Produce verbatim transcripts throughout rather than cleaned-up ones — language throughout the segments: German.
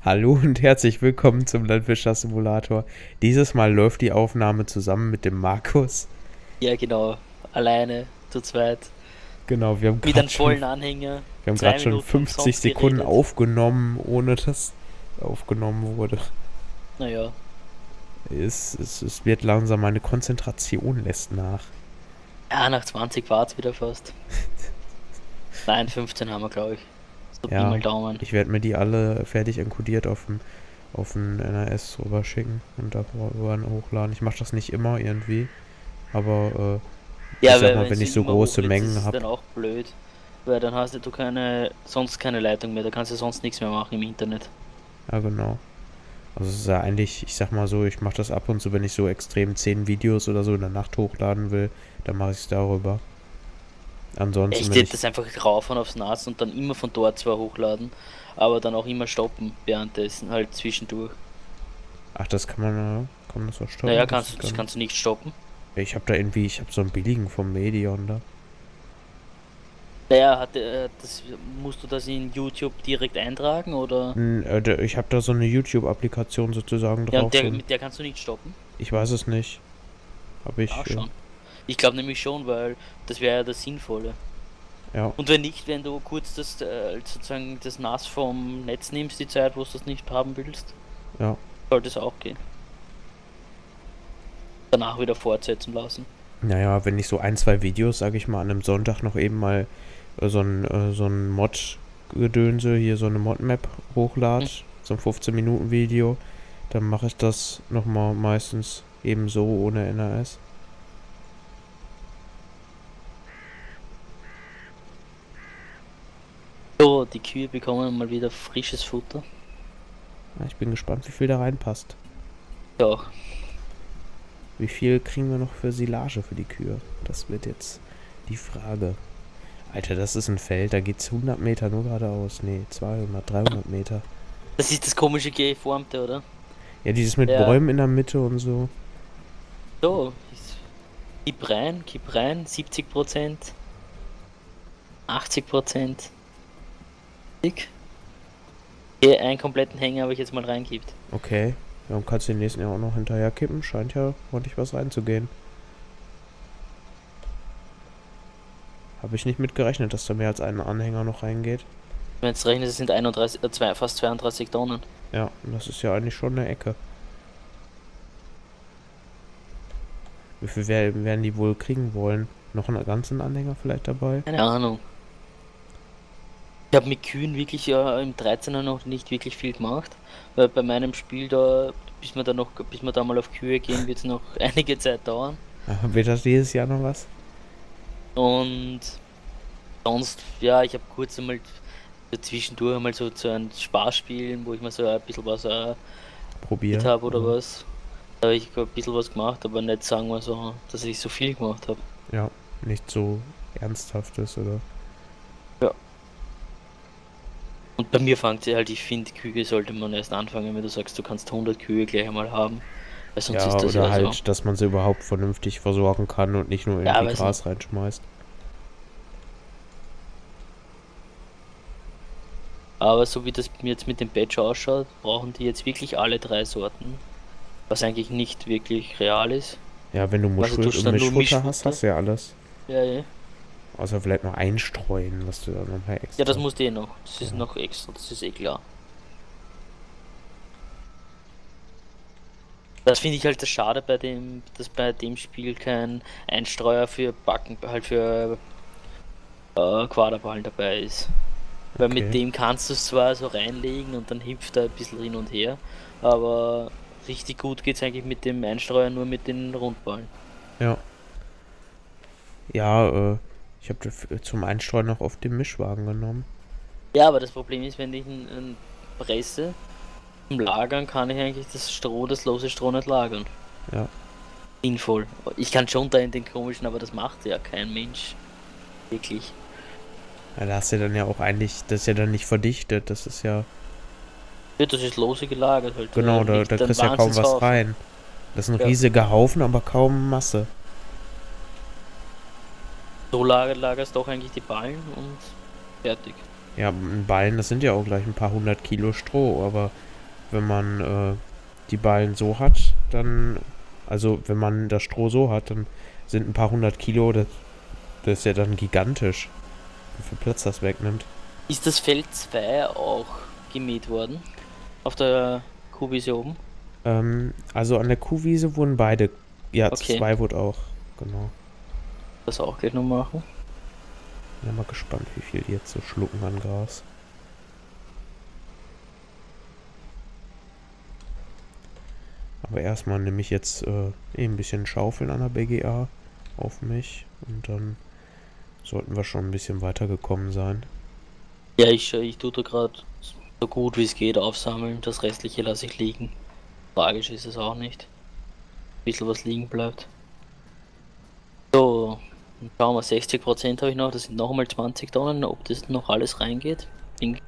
Hallo und herzlich willkommen zum Landwirtschaftssimulator. Dieses Mal läuft die Aufnahme zusammen mit dem Markus. Ja, genau. Alleine, zu zweit. Genau, wir haben Mit gerade einem schon, vollen Anhänger. wir haben Zwei gerade schon Minuten fünfzig umsonst Sekunden geredet. aufgenommen, ohne dass aufgenommen wurde. Naja. Es, es, es wird langsam, meine Konzentration lässt nach. Ja, nach zwanzig war es wieder fast. Nein, fünfzehn haben wir, glaube ich. So Pi Ja, mal Daumen. ich werde mir die alle fertig encodiert auf dem auf den N R S rüber schicken und darüber hochladen. Ich mache das nicht immer irgendwie, aber äh, Ja, ich sag weil mal, wenn wenn du ich so immer große hochlädst, Mengen ist es habe. dann auch blöd. Weil dann hast du keine, sonst keine Leitung mehr. Da kannst du sonst nichts mehr machen im Internet. Ja, genau. Also es ist ja eigentlich, ich sag mal so, ich mache das ab und zu, wenn ich so extrem zehn Videos oder so in der Nacht hochladen will, dann mache ich es darüber. Ansonsten, Ich wenn hätte ich... das einfach raufhauen aufs N A S und dann immer von dort zwar hochladen, aber dann auch immer stoppen währenddessen, halt zwischendurch. Ach, das kann man, ja, kann man das auch stoppen? Naja, Das kannst du, ist das gar kannst du nicht stoppen. nicht. Ich habe da irgendwie, ich habe so einen billigen vom Medion da. Naja, hat, äh, das, musst du das in YouTube direkt eintragen oder? N- äh, der- Ich habe da so eine YouTube-Applikation sozusagen Ja, und drauf. So der, ein, mit der kannst du nicht stoppen? ich weiß es nicht. Habe Ah, ich, äh, schon. Ich glaube nämlich schon, weil das wäre ja das Sinnvolle. ja, Und wenn nicht, wenn du kurz das, äh, sozusagen das N A S vom Netz nimmst, die Zeit, wo du das nicht haben willst, ja. sollte es auch gehen. Danach wieder fortsetzen lassen. Naja, wenn ich so ein, zwei Videos, sage ich mal, an einem Sonntag noch eben mal äh, so ein, äh, so ein Mod-Gedönse, hier so eine Mod-Map hochlade, Hm. so ein fünfzehn Minuten Video, dann mache ich das nochmal meistens eben so ohne N R S. So, die Kühe bekommen mal wieder frisches Futter. Ja, ich bin gespannt, wie viel da reinpasst. Ja, auch. Wie viel kriegen wir noch für Silage für die Kühe? Das wird jetzt die Frage. Alter, das ist ein Feld, da geht's hundert Meter nur geradeaus. Nee, zweihundert, dreihundert Meter. Das ist das komische geformte, oder? Ja, dieses mit Ja. Bäumen in der Mitte und so. So, ist- gib rein, gib rein, siebzig Prozent, achtzig Prozent. Okay, einen kompletten Hänger habe ich jetzt mal reingibt. Okay. Ja, und kannst den nächsten ja auch noch hinterher kippen. Scheint ja ordentlich was reinzugehen. Habe ich nicht mit gerechnet, dass da mehr als ein Anhänger noch reingeht. Wenn es rechnet, es sind einunddreißig, äh, zwei, fast zweiunddreißig Tonnen. Ja, und das ist ja eigentlich schon eine Ecke. Wie viel wer- werden die wohl kriegen wollen? Noch einen ganzen Anhänger vielleicht dabei? Keine Ahnung. Ich habe mit Kühen wirklich ja im dreizehner noch nicht wirklich viel gemacht, weil bei meinem Spiel da, bis wir da noch, bis wir da mal auf Kühe gehen, wird es noch einige Zeit dauern. Ah, wird das dieses Jahr noch was? Und sonst, ja, ich habe kurz einmal so zwischendurch einmal so zu einem Spaßspielen, wo ich mal so ein bisschen was äh, Probieren? habe oder was. Da habe ich ein bisschen was gemacht, aber nicht sagen wir so, dass ich so viel gemacht habe. Ja, nicht so ernsthaftes, oder? Ja. Und bei mir fängt sie halt, ich finde, Kühe sollte man erst anfangen, wenn du sagst, du kannst hundert Kühe gleich einmal haben. Weil sonst Ja, ist das oder ja halt, so. dass man sie überhaupt vernünftig versorgen kann und nicht nur Ja, irgendwie weiß Gras reinschmeißt. Aber so wie das jetzt mit dem Batch ausschaut, brauchen die jetzt wirklich alle drei Sorten. Was eigentlich nicht wirklich real ist. Ja, wenn du Also Muschel tust und dann nur Mischfutter hast, Mischfutter. hast du ja alles. Ja, ja. Außer vielleicht noch einstreuen, was du dann nochmal extra... Ja, das musst du eh noch. Das ist Ja. noch extra, das ist eh klar. Das finde ich halt das Schade bei dem, dass bei dem Spiel kein Einstreuer für Backen, halt für äh, Quaderballen dabei ist. Weil mit Okay. dem kannst du es zwar so reinlegen und dann hüpft er ein bisschen hin und her, aber richtig gut geht es eigentlich mit dem Einstreuer nur mit den Rundballen. Ja. Ja, äh, ich habe zum Einstreuen noch oft den Mischwagen genommen. Ja, aber das Problem ist, wenn ich ihn, ihn presse, zum Lagern kann ich eigentlich das Stroh, das lose Stroh nicht lagern. Ja. Sinnvoll. Ich kann schon da in den komischen, aber das macht ja kein Mensch. Wirklich. Ja, da hast du dann ja auch eigentlich, das ist ja dann nicht verdichtet, das ist ja, Ja, das ist lose gelagert halt. genau, da, liegt da ein kriegst du ja kaum was Wahnsinnshaufen. rein. Das ist ein Ja. riesiger Haufen, aber kaum Masse. So lager, lagerst doch eigentlich die Ballen und fertig. Ja, ein Ballen, das sind ja auch gleich ein paar hundert Kilo Stroh, aber wenn man äh, die Ballen so hat, dann, also wenn man das Stroh so hat, dann sind ein paar hundert Kilo, das, das ist ja dann gigantisch, wie viel Platz das wegnimmt. Ist das Feld zwei auch gemäht worden? Auf der Kuhwiese oben? Ähm, also an der Kuhwiese wurden beide, ja, Okay. zwei wurde auch, genau. Das auch gleich noch machen. Bin mal gespannt, wie viel die jetzt so schlucken an Gras. Aber erstmal nehme ich jetzt äh, eh ein bisschen Schaufeln an der B G A auf mich und dann sollten wir schon ein bisschen weitergekommen sein. Ja, ich, ich tue da gerade so gut wie es geht aufsammeln. Das restliche lasse ich liegen. Tragisch ist es auch nicht. Ein bisschen was liegen bleibt. So, dann schauen wir, sechzig Prozent habe ich noch. Das sind noch einmal zwanzig Tonnen. Ob das noch alles reingeht? Bin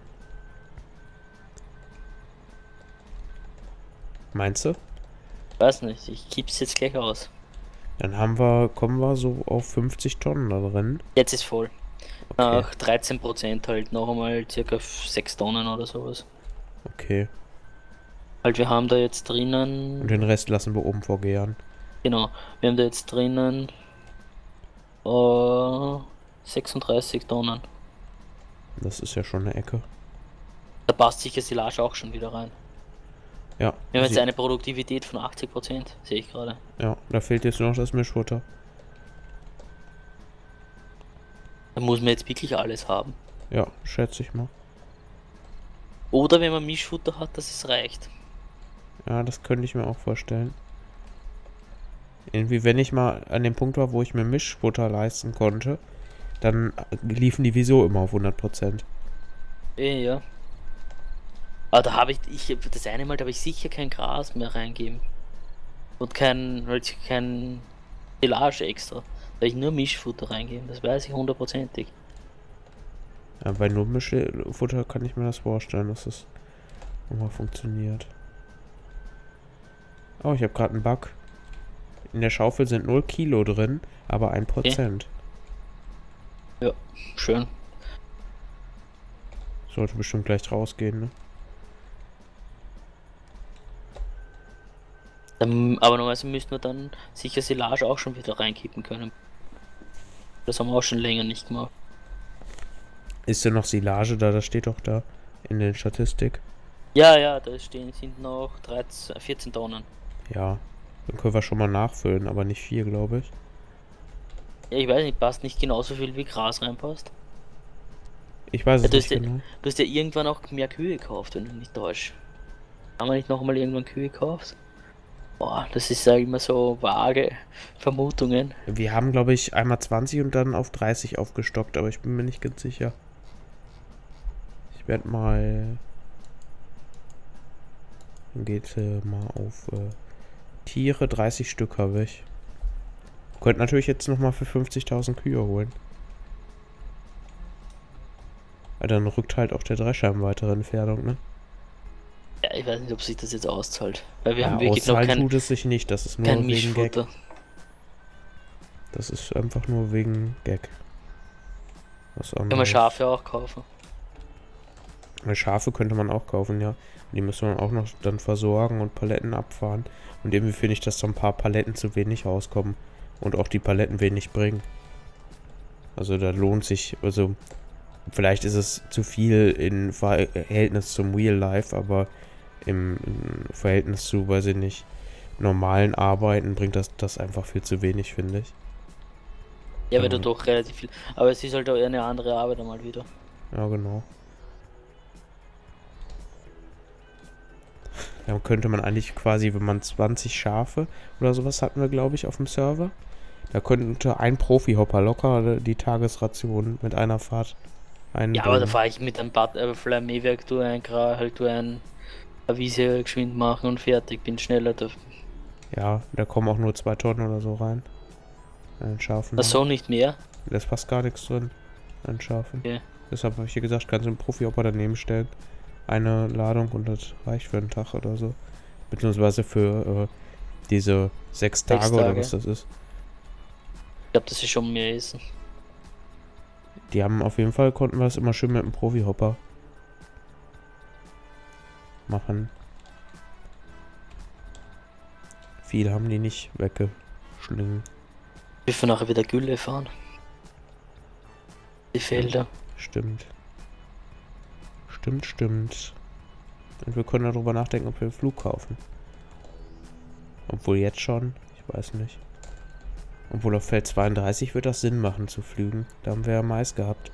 Meinst du? weiß nicht. Ich kipp's jetzt gleich aus. Dann haben wir, kommen wir so auf fünfzig Tonnen da drin. Jetzt ist voll. Okay, Nach dreizehn Prozent halt noch einmal circa sechs Tonnen oder sowas. okay. Halt, wir haben da jetzt drinnen. Und den Rest lassen wir oben vorgären. Genau, wir haben da jetzt drinnen äh, sechsunddreißig Tonnen. Das ist ja schon eine Ecke. Da passt sicher Silage auch schon wieder rein. Ja, Wir haben jetzt sie- eine Produktivität von achtzig Prozent, sehe ich gerade. ja, da fehlt jetzt nur noch das Mischfutter. Da muss man jetzt wirklich alles haben. Ja, schätze ich mal. Oder wenn man Mischfutter hat, dass es reicht. Ja, das könnte ich mir auch vorstellen. Irgendwie, wenn ich mal an dem Punkt war, wo ich mir Mischfutter leisten konnte, dann liefen die wieso immer auf hundert Prozent. Eh, ja. Aber da habe ich, ich, das eine Mal, da habe ich sicher kein Gras mehr reingeben. Und kein, halt kein Silage extra. Da habe ich nur Mischfutter reingeben, das weiß ich hundertprozentig. Ja, bei nur Mischfutter kann ich mir das vorstellen, dass das nochmal funktioniert. Oh, ich habe gerade einen Bug. In der Schaufel sind null Kilo drin, aber ein Prozent. Schön. Sollte bestimmt gleich rausgehen, ne? Dann, aber normalerweise müssten wir dann sicher Silage auch schon wieder reinkippen können. Das haben wir auch schon länger nicht gemacht. Ist denn noch Silage da? Das steht doch da in den Statistik. Ja, ja, da stehen sind noch dreizehn, vierzehn Tonnen. Ja, dann können wir schon mal nachfüllen, aber nicht viel, glaube ich. Ja, ich weiß nicht, passt nicht genauso viel wie Gras reinpasst. Ich weiß Ja, es du, nicht hast ja, genau. du hast ja irgendwann auch mehr Kühe gekauft, wenn du nicht täuschst. Haben wir nicht noch mal irgendwann Kühe gekauft? Boah, das ist ja immer so vage Vermutungen. Wir haben, glaube ich, einmal zwanzig und dann auf dreißig aufgestockt, aber ich bin mir nicht ganz sicher. Ich werde mal... Dann geht äh, mal auf äh, Tiere, dreißig Stück habe ich. Könnt natürlich jetzt nochmal für fünfzigtausend Kühe holen. Aber dann rückt halt auch der Drescher in weitere Entfernung, ne? Ja, ich weiß nicht, ob sich das jetzt auszahlt. Weil wir Ja, haben wirklich noch auszahlen kein, tut es sich nicht, das ist nur kein wegen Gag. Mischfutter. Das ist einfach nur wegen Gag. Was Können wir anderes. Schafe auch kaufen. Weil Schafe könnte man auch kaufen, ja. Und die müsste man auch noch dann versorgen und Paletten abfahren. Und irgendwie finde ich, dass so ein paar Paletten zu wenig rauskommen. Und auch die Paletten wenig bringen. Also da lohnt sich, also vielleicht ist es zu viel in Verhältnis zum Real Life, aber im, im Verhältnis zu, weiß ich nicht, normalen Arbeiten bringt das das einfach viel zu wenig, finde ich. Ja, weil du Ähm. doch relativ viel. Aber es ist halt auch eher eine andere Arbeit einmal wieder. Ja, genau. Dann könnte man eigentlich quasi, wenn man zwanzig Schafe oder sowas hatten wir, glaube ich, auf dem Server. Da könnte ein Profi-Hopper locker die Tagesration mit einer Fahrt einbringen. Ja, aber da fahre ich mit einem Butterfly-Mähwerk, tu ein Gra, halt tu ein eine Wiese geschwind machen und fertig, bin schneller da. Ja, da kommen auch nur zwei Tonnen oder so rein. An Schafen. Ach so, nicht mehr? Da ist fast gar nichts drin an Schafen. Okay. Deshalb habe ich dir gesagt, kannst du einen Profi-Hopper daneben stellen. Eine Ladung und das reicht für einen Tag oder so. Beziehungsweise für äh, diese sechs Tage, Sechs oder Tage. was das ist. Ich glaube, das ist schon mehr Essen. Die haben auf jeden Fall, konnten wir es immer schön mit dem Profi-Hopper. machen. Viel haben die nicht weggeschlungen. Wir dürfen nachher wieder Gülle fahren. Die Felder. Stimmt. Stimmt, stimmt. Und wir können darüber nachdenken, ob wir einen Flug kaufen. Obwohl jetzt schon, ich weiß nicht. Obwohl auf Feld zweiunddreißig wird das Sinn machen zu flügen. Da haben wir ja Mais gehabt.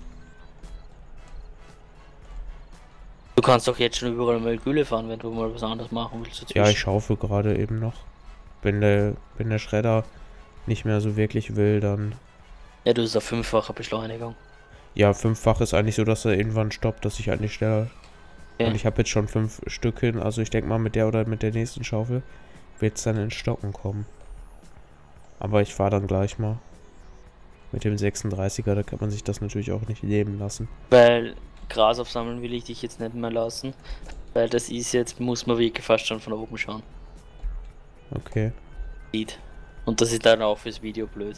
Du kannst doch jetzt schon überall mal Gülle fahren, wenn du mal was anderes machen willst. Dazwischen. Ja, ich schaufel gerade eben noch. Wenn der, wenn der Schredder nicht mehr so wirklich will, dann... Ja, du hast auf fünffache Beschleunigung. Ja, fünffach ist eigentlich so, dass er irgendwann stoppt, dass ich eigentlich schneller... Okay. Und ich habe jetzt schon fünf Stück hin, also ich denke mal mit der oder mit der nächsten Schaufel wird es dann ins Stocken kommen. Aber ich fahre dann gleich mal. Mit dem sechsunddreißiger, da kann man sich das natürlich auch nicht leben lassen. Weil Gras aufsammeln will ich dich jetzt nicht mehr lassen. Weil das ist jetzt, muss man wirklich fast schon von oben schauen. Okay. Und das ist dann auch fürs Video blöd.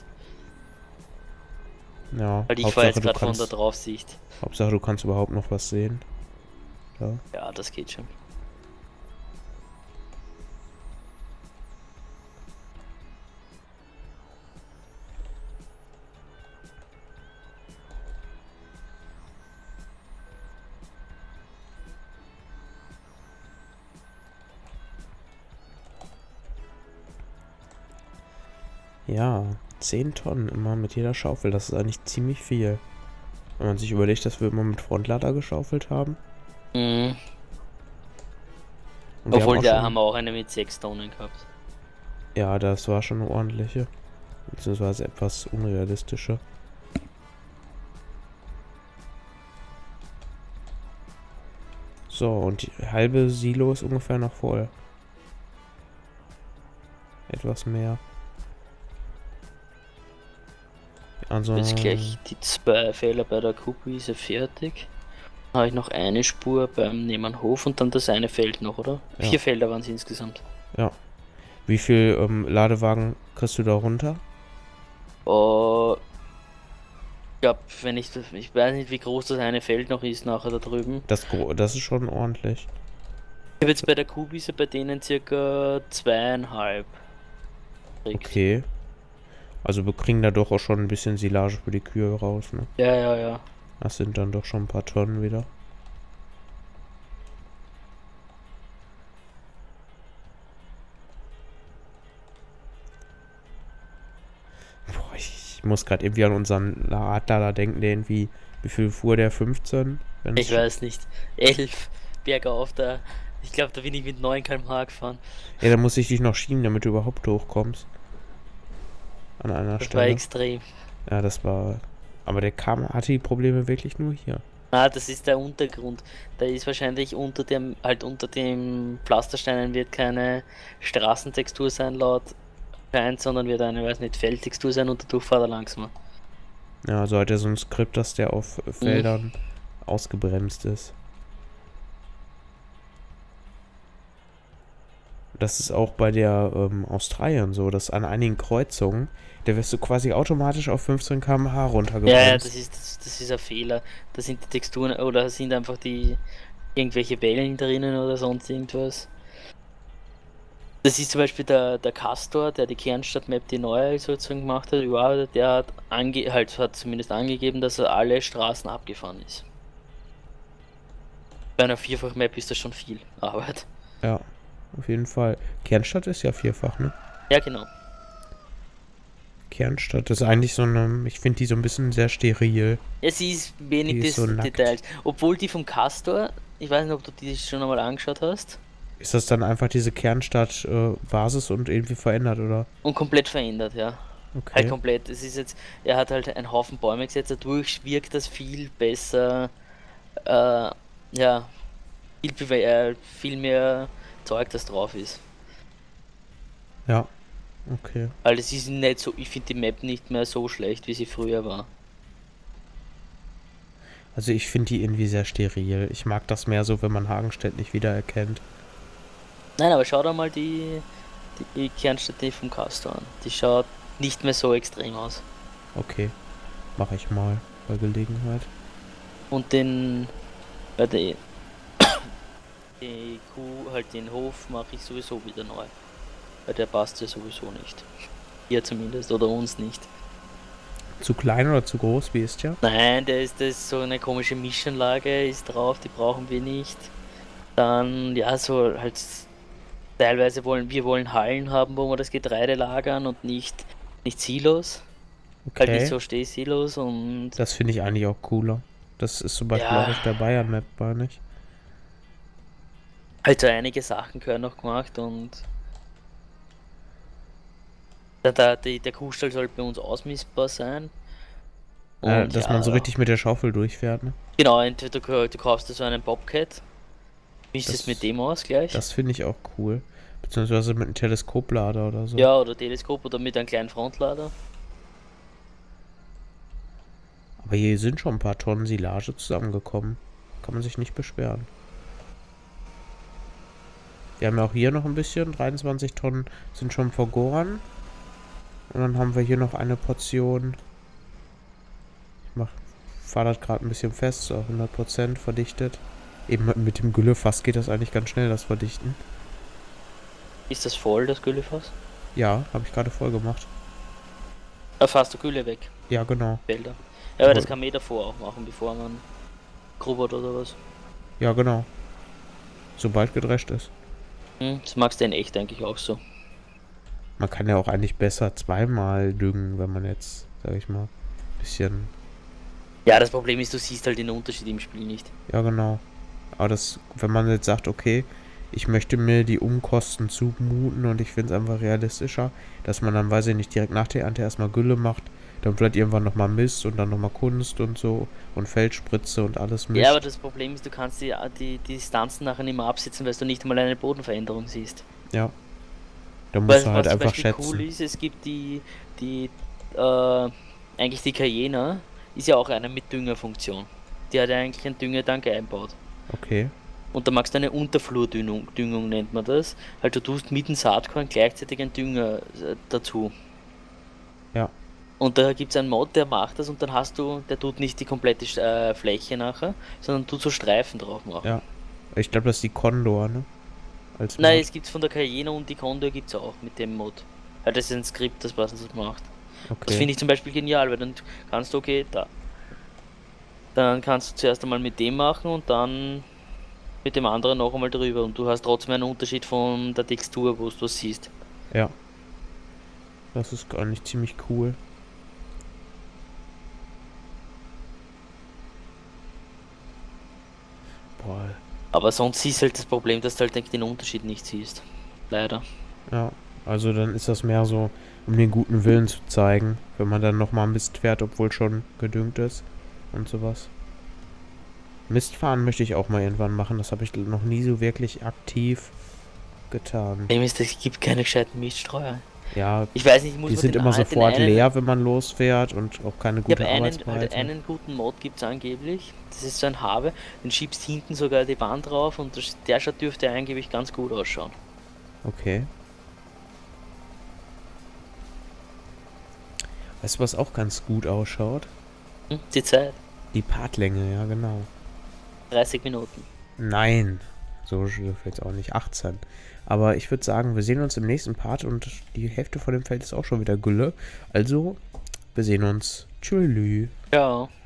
Ja, Weil ich fahre jetzt gerade von der Draufsicht. Hauptsache du kannst überhaupt noch was sehen. Ja. Ja, das geht schon. Ja, zehn Tonnen immer mit jeder Schaufel, das ist eigentlich ziemlich viel. Wenn man sich überlegt, dass wir immer mit Frontlader geschaufelt haben. Mhm. Und wir Obwohl, haben da schon, haben wir auch eine mit sechs Tonnen gehabt. Ja, das war schon eine ordentliche. Beziehungsweise etwas unrealistische. So, und die halbe Silo ist ungefähr noch voll. Etwas mehr. Also... Jetzt gleich die zwei Fehler bei der Kuhwiese fertig. Dann habe ich noch eine Spur beim Nebenhof und dann das eine Feld noch, oder? Ja. Vier Felder waren es insgesamt. Ja. Wie viel ähm, Ladewagen kriegst du da runter? Oh, ich glaube, wenn ich, ich weiß nicht, wie groß das eine Feld noch ist nachher da drüben. Das, das ist schon ordentlich. Ich habe jetzt bei der Kuhwiese bei denen circa zweieinhalb. gekriegt. Okay. Also wir kriegen da doch auch schon ein bisschen Silage für die Kühe raus, ne? Ja, ja, ja. Das sind dann doch schon ein paar Tonnen wieder. Boah, ich, ich muss gerade irgendwie an unseren Radlader denken, der irgendwie, wie viel fuhr der? fünfzehn? Wenn Ich es- weiß nicht. elf bergauf da. Ich glaube, da bin ich mit neun Kilometer pro Stunde gefahren. Ja, dann muss ich dich noch schieben, damit du überhaupt hochkommst. An einer Das war Stelle. extrem. Ja, das war... Aber der kam, hatte die Probleme wirklich nur hier. Ah, das ist der Untergrund. Da ist wahrscheinlich unter dem, halt unter dem Pflastersteinen wird keine Straßentextur sein laut Schein, sondern wird eine, weiß nicht, Feldtextur sein und dadurch fahrt er langsamer. Ja, also hat er so ein Skript, dass der auf Feldern ausgebremst ist. Das ist auch bei der ähm, Australien so, dass an einigen Kreuzungen, da wirst du quasi automatisch auf fünfzehn Kilometer pro Stunde runtergebremst. Ja, ja, das ist, das, das ist ein Fehler. Da sind die Texturen oder sind einfach die irgendwelche Wellen drinnen oder sonst irgendwas. Das ist zum Beispiel der, der Castor, der die Kernstadt-Map, die neue sozusagen gemacht hat, überarbeitet, der hat, ange halt, hat zumindest angegeben, dass er alle Straßen abgefahren ist. Bei einer Vierfach-Map ist das schon viel Arbeit. Ja, auf jeden Fall. Kernstadt ist ja vierfach, ne? Ja, genau. Kernstadt ist eigentlich so eine, ich finde die so ein bisschen sehr steril. Es ist wenig Die des ist so nackt. Details. Obwohl die vom Castor, ich weiß nicht, ob du die schon einmal angeschaut hast, Ist das dann einfach diese Kernstadt-Basis und irgendwie verändert, oder? und komplett verändert, ja. Okay. Halt komplett. Es ist jetzt, er hat halt einen Haufen Bäume gesetzt, dadurch wirkt das viel besser, äh, ja, viel, bewe- äh, viel mehr Zeug, das drauf ist. Ja, okay. Weil es ist nicht so, ich finde die Map nicht mehr so schlecht, wie sie früher war. Also ich finde die irgendwie sehr steril. Ich mag das mehr so, wenn man Hagenstedt nicht wiedererkennt. Nein, aber schau doch mal die, die Kernstadt die vom Castor an. Die schaut nicht mehr so extrem aus. Okay, mache ich mal bei Gelegenheit. Und den, bei der, die Kuh, halt den Hof mache ich sowieso wieder neu. Weil der passt ja sowieso nicht. Hier zumindest, oder uns nicht. Zu klein oder zu groß, wie ist der? Nein, der ist, das ist so eine komische Mischanlage ist drauf, die brauchen wir nicht. Dann, ja, so halt teilweise wollen wir wollen Hallen haben, wo wir das Getreide lagern und nicht, nicht Silos. Halt nicht Okay, so Stehsilos und das finde ich eigentlich auch cooler. Das ist zum Beispiel ja, auch auf der Bayern-Map, war nicht? halt so einige Sachen gehören noch gemacht und da, da, die, der Kuhstall soll bei uns ausmissbar sein. Äh, Und dass ja, man so richtig mit der Schaufel durchfährt, ne? genau, entweder du, du kaufst dir so einen Bobcat, mischst es Das, mit dem aus gleich. das finde ich auch cool. Beziehungsweise mit einem Teleskoplader oder so. Ja, oder Teleskop oder mit einem kleinen Frontlader. Aber hier sind schon ein paar Tonnen Silage zusammengekommen. Kann man sich nicht beschweren. Wir haben ja auch hier noch ein bisschen. dreiundzwanzig Tonnen sind schon vergoren. Und dann haben wir hier noch eine Portion. Ich mach, fahre das gerade ein bisschen fest, so hundert Prozent verdichtet. Eben mit dem Güllefass geht das eigentlich ganz schnell, das Verdichten. Ist das voll, das Güllefass? Ja, habe ich gerade voll gemacht. Da fährst du Gülle weg, Ja, genau. Felder. Ja, aber das kann man eh davor auch machen, bevor man grubbert oder was. Ja, genau. Sobald gedrescht ist. Hm, das magst du in echt eigentlich auch so. Man kann ja auch eigentlich besser zweimal düngen, wenn man jetzt, sag ich mal, ein bisschen... Ja, das Problem ist, du siehst halt den Unterschied im Spiel nicht. Ja, genau. Aber das, wenn man jetzt sagt, okay, ich möchte mir die Umkosten zumuten und ich finde es einfach realistischer, dass man dann, weiß ich nicht, direkt nach der Ernte erstmal Gülle macht, dann vielleicht irgendwann nochmal Mist und dann nochmal Kunst und so und Feldspritze und alles mischt. Ja, aber das Problem ist, du kannst die, die, die Distanzen nachher nicht mehr absitzen, weil du nicht einmal eine Bodenveränderung siehst. Ja. Da musst Was, du halt was zum einfach Beispiel schätzen. cool ist, es gibt die, die, äh, eigentlich die Cayena, ist ja auch eine mit Düngerfunktion. Die hat ja eigentlich einen Düngertank eingebaut. Okay. Und da magst du eine Unterflurdüngung, Düngung nennt man das. Halt du tust mit dem Saatkorn gleichzeitig einen Dünger äh, dazu. Ja. Und da gibt es einen Mod, der macht das und dann hast du, der tut nicht die komplette äh, Fläche nachher, sondern tut so Streifen drauf machen. Ja. Ich glaube, das ist die Condor, ne? Als Nein, Mod. es gibt's von der Cayena und die Condor gibt's auch mit dem Mod. Halt das ist ein Skript, das was das macht. Okay. Das finde ich zum Beispiel genial, weil dann kannst du, okay, da. Dann kannst du zuerst einmal mit dem machen und dann mit dem anderen noch einmal drüber und du hast trotzdem einen Unterschied von der Textur, wo du es siehst. Ja. Das ist gar nicht ziemlich cool. Boah. Aber sonst siehst halt das Problem, dass du halt den Unterschied nicht siehst. Leider. Ja. Also dann ist das mehr so, um den guten Willen zu zeigen, wenn man dann nochmal Mist fährt, obwohl schon gedüngt ist und sowas. Mistfahren möchte ich auch mal irgendwann machen. Das habe ich noch nie so wirklich aktiv getan. Dem ist, es gibt keine gescheiten Miststreuer. Ja, Ich weiß nicht, ich muss die man sind den immer einen- sofort den einen, leer, wenn man losfährt und auch keine Ich gute habe einen, Arbeitsbreite. halt einen guten Mod gibt es angeblich. Das ist so ein Habe. Den schiebst hinten sogar die Wand drauf und das, der schaut dürfte eigentlich ganz gut ausschauen. Okay. Weißt du, was auch ganz gut ausschaut? Hm? Die Zeit. Die Partlänge, ja genau. dreißig Minuten. Nein, so jetzt auch nicht. achtzehn. Aber ich würde sagen, wir sehen uns im nächsten Part und die Hälfte von dem Feld ist auch schon wieder Gülle. Also, wir sehen uns. Tschüss. Ja.